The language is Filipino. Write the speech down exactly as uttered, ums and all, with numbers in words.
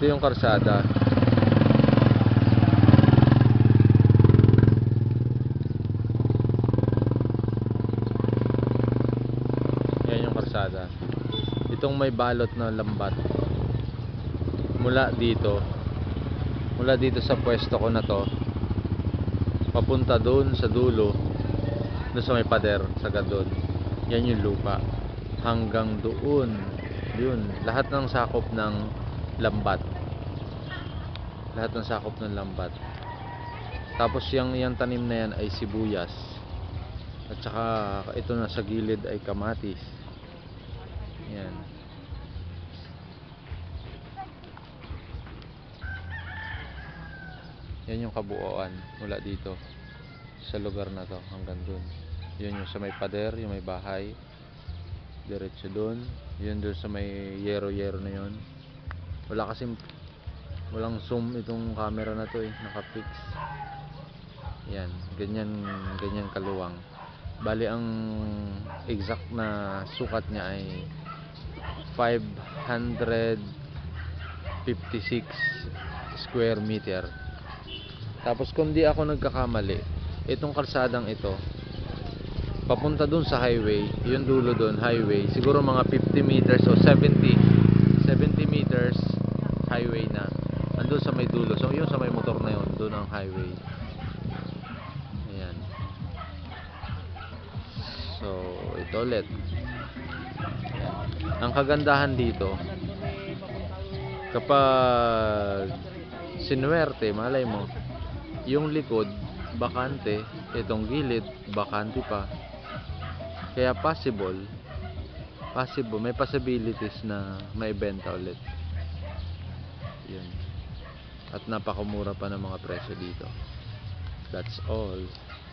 Ito yung karsada. Yan yung karsada. Itong may balot na lambat. Mula dito. Mula dito sa pwesto ko na to. Papunta doon sa dulo. Doon sa may pader. Sagad doon. Yan yung lupa. Hanggang doon. Yun. Lahat ng sakop ng lambat. Lahat ng sakop ng lambat. Tapos yung, yung tanim na yan ay sibuyas. At saka ito na sa gilid ay kamatis. Yan. Yan yung kabuuan mula dito sa lugar na to hanggang dun. Yun yung sa may pader, yung may bahay. Diretso dun. Yun dun sa may yero-yero na yun. Wala kasing walang zoom itong camera na to eh, naka-fix. Yan, ganyan ganyan kaluwang. Bali ang exact na sukat niya ay five hundred fifty-six square meter. Tapos kung di ako nagkakamali, itong kalsadang ito papunta dun sa highway, yung dulo dun highway, siguro mga fifty meters o seventy meters highway na. Andun sa may dulo. So yung sa may motor na yun, dun ang highway. Ayan. So ito ulit. Ayan. Ang kagandahan dito, kapag sinuwerte, malay mo, yung likod bakante, itong gilid bakante pa. Kaya possible possible may possibilities na may benta ulit. Yun. At napakamura pa ng mga presyo dito. That's all.